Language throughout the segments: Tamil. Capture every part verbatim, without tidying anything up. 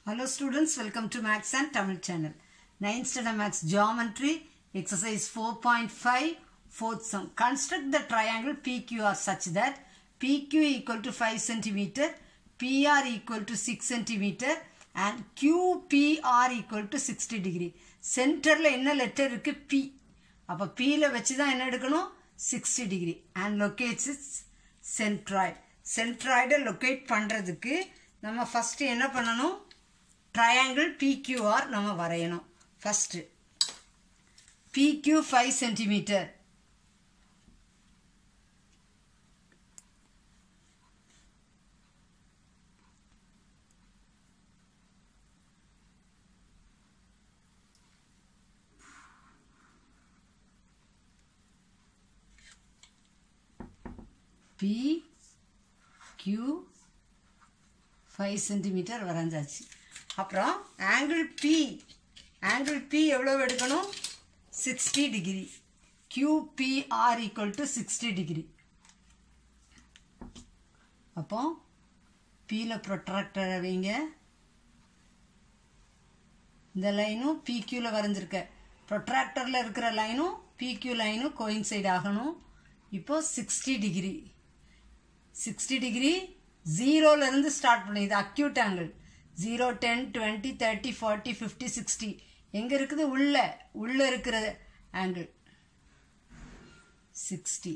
Hello students, welcome to Max and Tamil channel. ninth standard Max Geometry, exercise four point five, fourth sum. Construct the triangle P Q R such that P Q equal to five centimeter, P R equal to six centimeter and Q P R equal to sixty degree. Center la enna letter irukku P. அப்ப P ல வெச்சு தான் என்ன எடுக்கணும் sixty degree and locates its centroid. Centroid locate பண்றதுக்கு நம்ம first என்ன பண்ணனும் triangle P Q R நம்ம வரையணும். First P Q five centimeter, P Q five centimeter வரைஞ்சாச்சு. அப்புறம் angle P angle P எவ்வளவு எடுக்கணும் sixty degree. Q P R equal to sixty degree. அப்போ P ல protractor வைங்க. இந்த லைனும் P Q ல வரைஞ்சிருக்க protractorல இருக்கிற லைனும் P Q லைனும் coincide ஆகணும். இப்போ sixty degree. sixty degree zero ல இருந்து ஸ்டார்ட் பண்ணு. இது acute angle. zero, ten, twenty, thirty, forty, fifty, sixty. எங்க இருக்குது உள்ள உள்ள இருக்கிற angle sixty.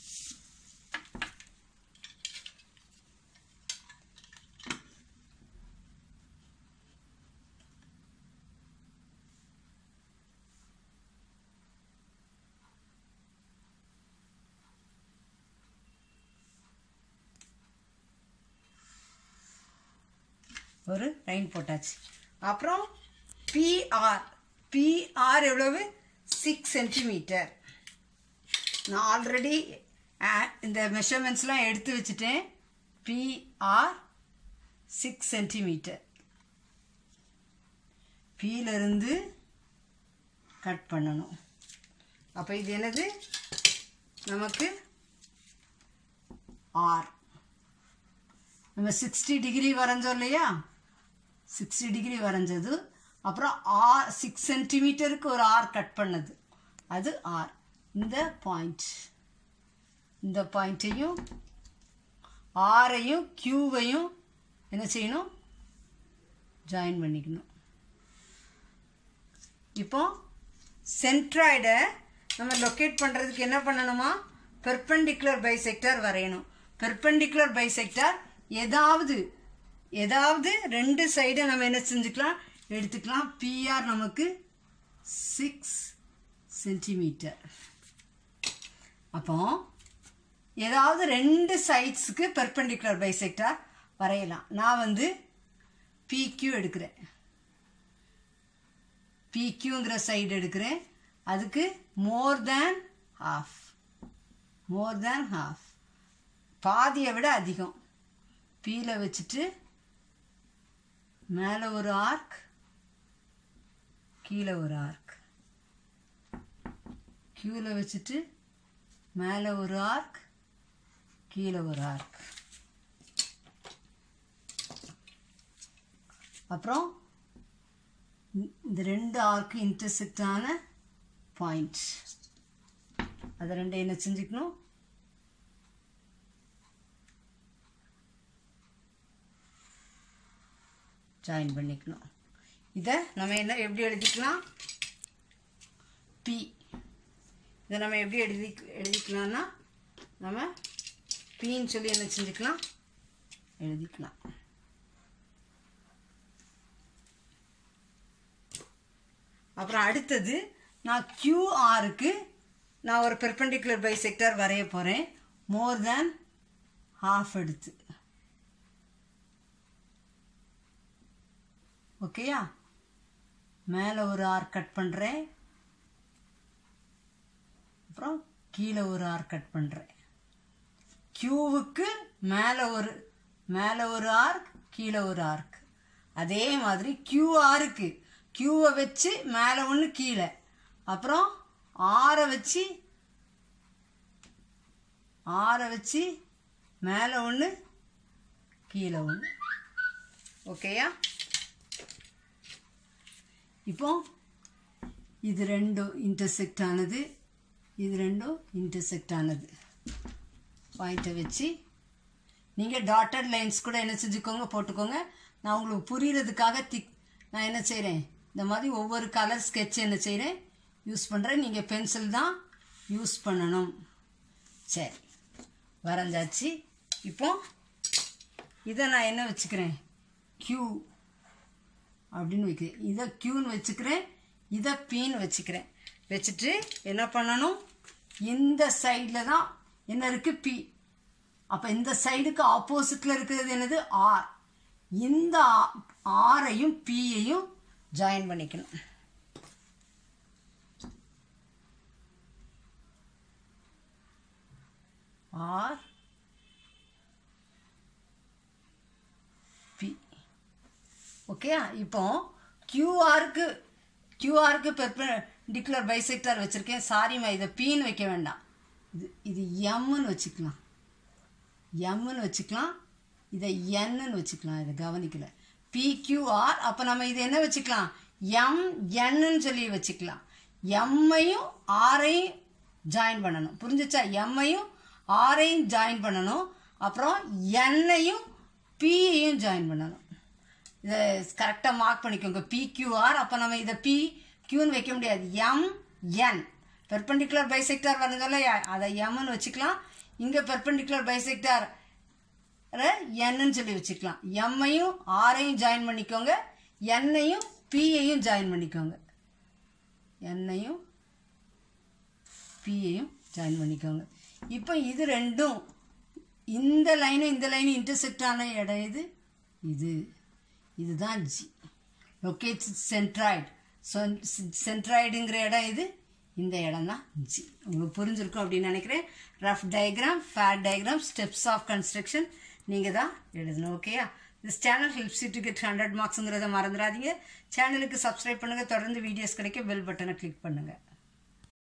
ஒரு லைன் போட்டாச்சு. அப்புறம் P R P R எவ்வளவு six centimeter. நான் ஆல்ரெடி இந்த மெஷர்மெண்ட்ஸ்லாம் எடுத்து வச்சுட்டேன். P R six centimeter. P ல இருந்து கட் பண்ணணும். அப்ப இது என்னது நமக்கு R. நம்ம sixty degree வரைஞ்சோம் இல்லையா, sixty degree வரைஞ்சது. அப்புறம் R six சென்டிமீட்டருக்கு ஒரு R கட் பண்ணது, அது R. இந்த பாயிண்ட் இந்த பாயிண்ட்டையும் ஆரையும் Qவையும் என்ன செய்யணும் ஜாயின் பண்ணிக்கணும். இப்போ சென்ட்ராய்டை நம்ம லொக்கேட் பண்ணுறதுக்கு என்ன பண்ணணுமா பெர்பெண்டிகுலர் பைசெக்டார் வரையணும். பெர்பெண்டிகுலர் பைசெக்டார் ஏதாவது ஏதாவது ரெண்டு சைடை நம்ம என்ன செஞ்சுக்கலாம் எடுத்துக்கலாம். P R நமக்கு six சென்டிமீட்டர். அப்போ ஏதாவது ரெண்டு சைட்ஸுக்கு பெர்பெண்டிகுலர் பைசெக்டார் வரையலாம். நான் வந்து P Q எடுக்கிறேன். P Qங்கிற சைடு எடுக்கிறேன். அதுக்கு மோர் தேன் ஹாஃப் மோர் தேன் ஹாஃப் பாதியை விட அதிகம். P ல வச்சுட்டு மேலே ஒரு ஆர்க், கீழே ஒரு ஆர்க். Q ல வச்சுட்டு மேலே ஒரு ஆர்க், கீழே ஒரு ஆர்க். அப்புறம் இந்த ரெண்டு ஆர்க்கு இன்டர்செக்ட் ஆன பாயிண்ட், அதை ரெண்டு என்ன செஞ்சுக்கணும் ஜாயின் பண்ணிக்கணும். இதை நம்ம என்ன எப்படி எழுதிக்கலாம் P. இதை நம்ம எப்படி எழுதி எழுதிக்கலாம்னா நம்ம Pன்னு சொல்லி என்ன செஞ்சுக்கலாம் எழுதிக்கலாம். அப்புறம் அடுத்தது நான் Q Rக்கு நான் ஒரு பெர்பெண்டிகுலர் பைசெக்டார் வரைய போகிறேன். மோர் தேன் ஹாஃப் எடுத்து. ஓகேயா, மேலே ஒரு ஆர் கட் பண்ணுறேன். அப்புறம் கீழே ஒரு ஆர் கட் பண்ணுறேன். Qவுக்கு மேலே ஒரு மேலே ஒரு ஆர்க், கீழே ஒரு ஆர்க். அதே மாதிரி Q Rக்கு Qவை வச்சு மேலே ஒன்று கீழே, அப்புறம் ஆரை வச்சு ஆரை வச்சு மேலே ஒன்று கீழே ஒன்று. ஓகேயா? இப்போ இது ரெண்டும் இன்டர்செக்ட் ஆனது, இது ரெண்டும் இன்டர்செக்ட் ஆனது. பாயிண்ட்டை வச்சு நீங்கள் டாட்டட் லைன்ஸ் கூட என்ன செஞ்சுக்கோங்க, போட்டுக்கோங்க. நான் உங்களுக்கு புரிகிறதுக்காக திக் நான் என்ன செய்கிறேன், இந்த மாதிரி ஒவ்வொரு கலர் ஸ்கெட்ச் என்ன செய்கிறேன், யூஸ் பண்ணுறேன். நீங்கள் பென்சில் தான் யூஸ் பண்ணணும். சரி, வரைஞ்சாச்சு. இப்போ இதை நான் என்ன வச்சுக்கிறேன், Q அப்படின்னு வைக்கிறேன். இதை Qன்னு வச்சுக்கிறேன், இதை Pன்னு வச்சுக்கிறேன். வச்சுட்டு என்ன பண்ணணும், இந்த சைடில் தான் என்ன இருக்குது, P. அப்போ இந்த சைடுக்கு ஆப்போசிட்டில் இருக்கிறது என்னது, R. இந்த ஆரையும் Pயையும் ஜாயின் பண்ணிக்கணும். R P. ஓகே, இப்போ கியூஆருக்கு கியூஆருக்கு பெர்பெண்டிகுலர் பைசெக்டார் வச்சுருக்கேன். சாரிம்மா, இதை Pன்னு வைக்க வேண்டாம். இது இது எம்னு வச்சுக்கலாம், எம்னு வச்சுக்கலாம். இதை என்னன்னு வச்சுக்கலாம். இதை கவனிக்கல. பிக்யூஆர். அப்போ நம்ம இதை என்ன வச்சுக்கலாம், எம் என்னன்னு சொல்லி வச்சுக்கலாம். எம்மையும் ஆரையும் ஜாயின் பண்ணணும். புரிஞ்சிச்சா? எம்மையும் ஆரையும் ஜாயின் பண்ணணும். அப்புறம் என்னையும் பியையும் ஜாயின் பண்ணணும். இதை கரெக்டாக மார்க் பண்ணிக்கோங்க. பிக்யூஆர். அப்போ நம்ம இதை பி கியூன்னு வைக்க முடியாது. எம் என் பெர்பெண்டிகுலர் பைசெக்டார் வரதுனால அதை எம்னு வச்சுக்கலாம். இங்கே பெர்பெண்டிகுலர் பைசெக்டார் என்னன்னு சொல்லி வச்சுக்கலாம். எம்மையும் ஆரையும் ஜாயின் பண்ணிக்கோங்க, என்னையும் பியையும் ஜாயின் பண்ணிக்கோங்க, என்னையும் பியையும் ஜாயின் பண்ணிக்கோங்க. இப்போ இது ரெண்டும், இந்த லைனும் இந்த லைனும் இன்டர்செக்ட் ஆன இடம் இது, இது இதுதான் ஜி. Locate centroid. சென்ட்ராய்டுங்கிற இடம் இது, இந்த இடம் தான் ஜி. உங்களுக்கு புரிஞ்சிருக்கும் அப்படின்னு நினைக்கிறேன். Rough diagram, fair diagram, steps of construction நீங்கள் தான் எழுதணும். ஓகேயா? This channel helps you to get hundred மார்க்ஸுங்கிறத மறந்துடாதீங்க. சேனலுக்கு சப்ஸ்கிரைப் பண்ணுங்கள். தொடர்ந்து வீடியோஸ் கிடைக்க பெல் பட்டனை கிளிக் பண்ணுங்கள்.